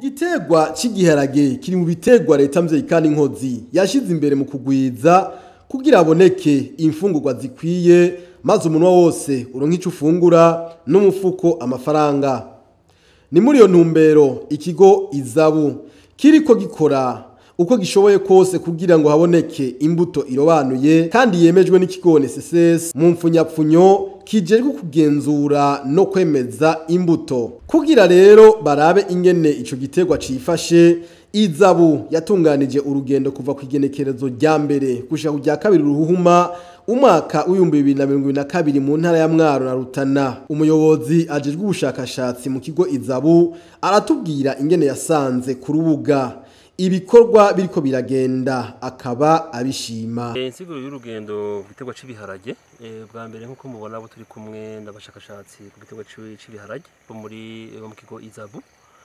Igiterwa c'igiharage kiri mu biterwa leta mvyeyi kandi inkozi yashize imbere mu kugwiza kugira aboneke imfungurwa zikwiye maze umunwa wose uronke ico ufungura n'umufuko amafaranga. Ni muri iyo ntumbero ikigo Izabu kiriko gikora uko gishoboye kose kugira ngo haboneke imbuto irobanuye kandi yemejwe n'ikigo NSSS mu mfunyapfunyo kijejwe kugenzura no kwemeza imbuto. Kugira rero barabe ingene ico giterwa cifashe, Izabu yatunganije urugendo kuva ku igenekerezo rya mbere gushika ku rya kabiri ruhuhuma umwaka w'2022 mu ntara ya Mwaro na Rutana. Umuyobozi ajejwe ubushakashatsi mu kigo Izabu aratubwira ingene yasanze ku rubuga ibikorwa biriko biragenda akaba abishima. Insiguro y'urugendo giterwa c'ibiharage bwa mbere nkuko mubona abo turi kumwe n'abashakashatsi ku giterwa c'ibiharage bo mu kigo Izabu.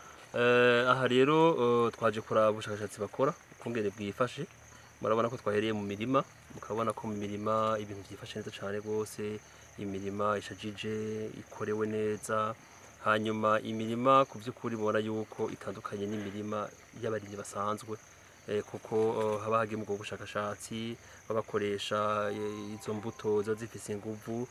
Aha rero twaje kuraba ubushakashatsi bakora kungene bwifashe. Murabona ko twahereye mu mirima, mukabona ko mu mirima ibintu byifashe neza cyane gose, imirima ishajije ikorewe neza. Hanyuma imirima ku by'ukuri mubona yuko itandukanye n'imirima y'abarimyi basanzwe kuko haba hagiye mu bushakashatsi babakoresha izo mbuto zo zifise inguvu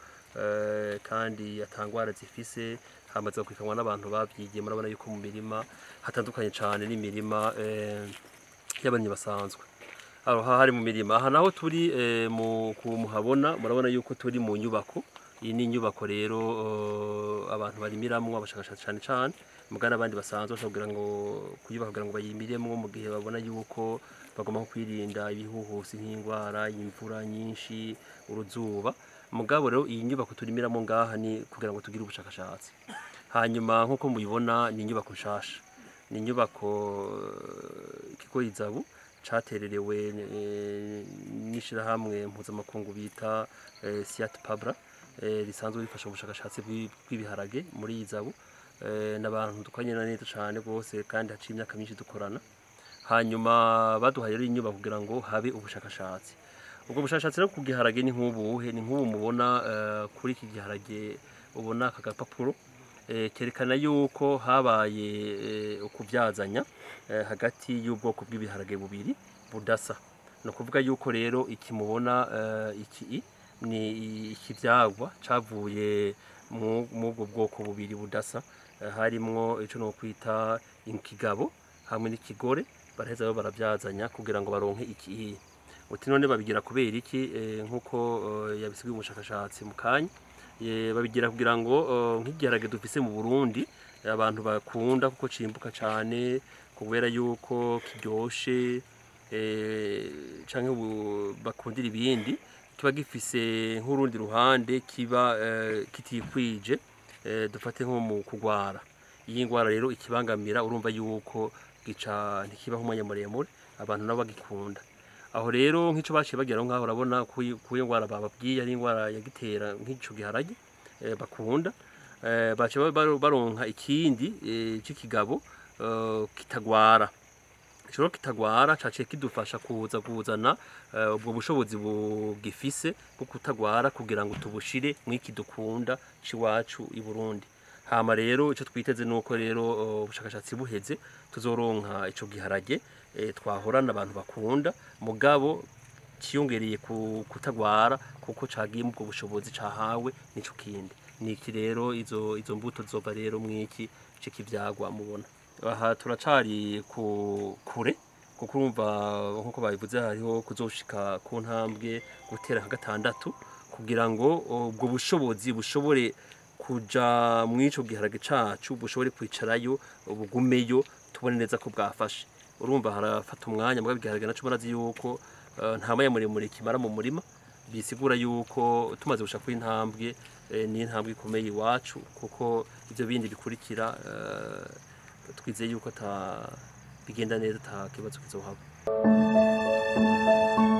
kandi atangwara zifise, hamaze kwikanwa n'abantu babyigiye. Murabona yuko mu mirima hatandukanye cyane n'imirima y'abarimyi basanzwe. Hari mu mirima aha naho turi muhabona, murabona yuko turi mu nyubako. Iyi ni inyubako rero abantu barimiramwo abashakashatsi cyane cyane mugana abandi basanzwe kugira ngo kuyubaka kugira ngo bayimiremwo mu gihe babona yuko bagomba kwirinda ibihuhusi nk'indwara y'imvura nyinshi, uruzuba. Mugabo rero iyi nyubako turimiramo ngaha ni kugira ngo tugire ubushakashatsi. Hanyuma nkuko mubibona ni inyubako nshasha, ni inyubako ikigo Izabu catererewe n'ishirahamwe mpuzamakungu bita Siat Pabra risanzwe rifasha ubushakashatsi bw'ibiharage muri Izabu. N'abantu dukoranye neza cyane gose kandi haciye imyaka myinshi dukorana. Hanyuma baduhaye rero inyubako kugira ngo habe ubushakashatsi. Ubwo bushakashatsi rero ku giharage ni nk'ubuhe, ni nk'ubu mubona kuri iki giharage ubona aka gapapuro kerekana yuko habaye ukubyazanya hagati y'ubwoko bw'ibiharage bubiri budasa. No kuvuga yuko rero iki mubona iki ni ikivyagwa cavuye mu ubwo bwoko bubiri budasa, harimwo ico no kwita inkigabo hamwe n'ikigore. Baraheza rero baravyazanya kugira ngo baronke iki. Uti none babigira kubera iki? Nkuko yabisigiye umushakashatsi mu kanya, babigira kugira ngo nk'igiharage dufise mu Burundi abantu bakunda kuko cimbuka cane kubera yuko kiryoshe canke bakundira ibindi, kiba gifise nk'urundi ruhande kiba kitikwije, dufate nko mu kugwara. Iyi ngwara rero ikibangamira urumva yuko gica ntikibaho umwanya muremure, abantu nabo bagikunda. Aho rero nk'ico baciye bagira ngaho urabona ku ngwara bababwiye ari ingwara yagitera nk'ico giharage bakunda, baciye baronka ikindi c'ikigabo kitagwara. Ico kitagwara caciye kidufasha kuzana ubwo bushobozi bugifise bwo kutagwara kugira ngo tubushire mw'iki dukunda ciwacu i Burundi. Hama rero ico twiteze nuko rero ubushakashatsi buheze tuzoronka ico giharage twahorana abantu bakunda, mugabo ciyongereye kutagwara kuko cagiye mu bwo bushobozi cahawe nico kindi. Niki rero izo mbuto zova rero mw'iki c'ikivyagwa mubona. Aha turacari kure kuko urumva nkuko babivuze hariho kuzoshika ku ntambwe gutera nka 6 kugira ngo ubwo bushobozi bushobore kuja mw'ico giharage cacu, bushobore kwicarayo ubugumeyo, tubone neza ko bwafashe. Urumva harafata umwanya mugabo igiharage naco murazi yuko nta mwanya muremure kimara mu murima, bisigura yuko tumaze gushaka intambwe ni intambwe ikomeye iwacu kuko ivyo bindi bikurikira twizeye yuko bigenda neza, kibazo kizohaba.